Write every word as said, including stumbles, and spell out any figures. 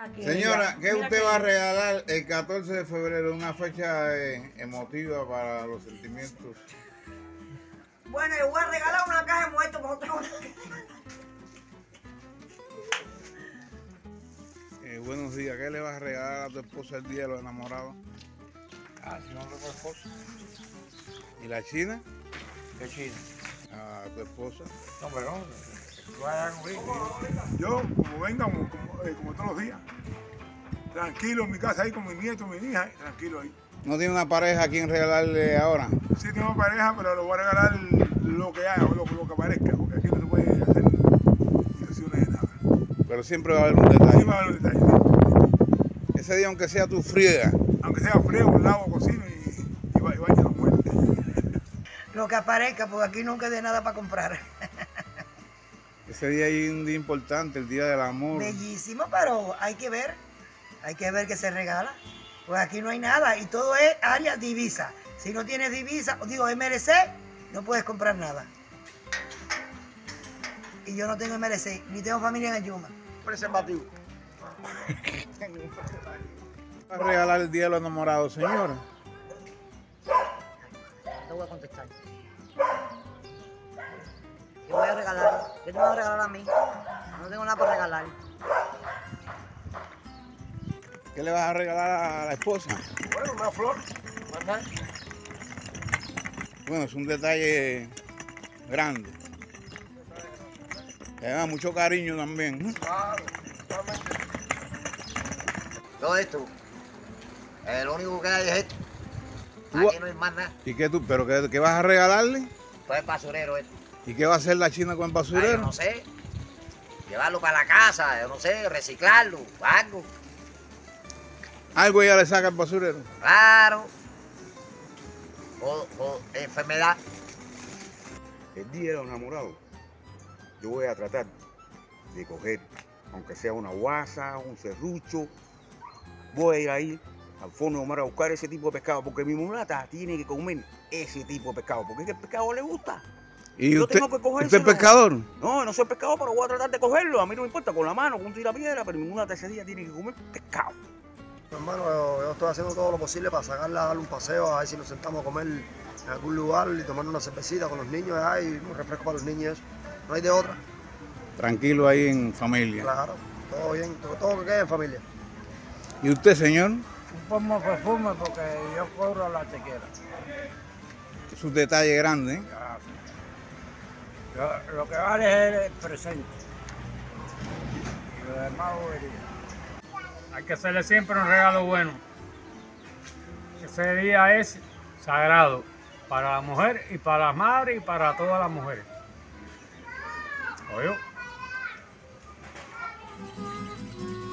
Señora, ¿qué usted va a regalar el catorce de febrero? Una fecha eh, emotiva para los sentimientos. Bueno, yo voy a regalar una caja de muertos para otra. Eh, buenos días, ¿qué le vas a regalar a tu esposa el día de los enamorados? Ah, si no tengo esposa. ¿Y la china? ¿Qué china? A tu esposa. No, pero no. Tú vas a dar conmigo. Yo, como venga, como, como, eh, como todos los días, tranquilo en mi casa ahí con mi nieto, mi hija, tranquilo ahí. ¿No tiene una pareja a quien regalarle ahora? Sí tengo pareja, pero le voy a regalar lo que haya, lo, lo que aparezca, porque aquí no se puede hacer ilusiones de nada. Pero siempre va a haber un detalle. Sí va a haber un detalle, sí. Ese día, aunque sea tu friega. Aunque sea frío, un lado cocino y, y, y vaya a la muerte. Lo que aparezca, porque aquí nunca hay de nada para comprar. Ese día hay un día importante, el día del amor. Bellísimo, pero hay que ver, hay que ver qué se regala. Pues aquí no hay nada y todo es área divisa. Si no tienes divisa, digo M L C, no puedes comprar nada. Y yo no tengo M L C, ni tengo familia en Yuma. Preservativo. ¿Va a regalar el día de los enamorados, señora? Te voy a contestar. ¿Qué voy a regalar? ¿Qué te vas a regalar a mí? No tengo nada para regalar. ¿Qué le vas a regalar a la esposa? Bueno, una flor, ¿verdad? Bueno, es un detalle grande. Le da mucho cariño también. Claro, totalmente. Todo esto. Eh, lo único que hay es esto. Tú- Aquí no hay más nada. ¿Y qué tú? ¿Pero qué, qué vas a regalarle? Todo es basurero esto. ¿Y qué va a hacer la china con el Ay, yo basurero? no sé. Llevarlo para la casa, yo no sé, reciclarlo, algo. Algo ella le saca al basurero. Claro. O, o enfermedad. El día de los enamorados, yo voy a tratar de coger, aunque sea una guasa, un serrucho, voy a ir ahí al fondo de mar a buscar ese tipo de pescado, porque mi mulata tiene que comer ese tipo de pescado, porque es que el pescado le gusta. ¿Y Yo usted, tengo que usted es cogérselo. pescador? No, no soy pescador, pero voy a tratar de cogerlo. A mí no me importa, con la mano, con un tirapiedra, pero mi mulata ese día tiene que comer pescado. Hermano, yo, yo estoy haciendo todo lo posible para sacarla a darle un paseo, a ver si nos sentamos a comer en algún lugar y tomar una cervecita con los niños, ay, un refresco para los niños, no hay de otra. Tranquilo ahí en familia. Claro, todo bien, todo, todo que quede en familia. ¿Y usted, señor? Un poco de perfume porque yo cobro la tequera. Es un detalle grande, ¿eh? Lo, lo que vale es el presente. Y lo demás bobería. Hay que hacerle siempre un regalo bueno. Ese día es sagrado para la mujer y para las madres y para todas las mujeres. ¿Oye?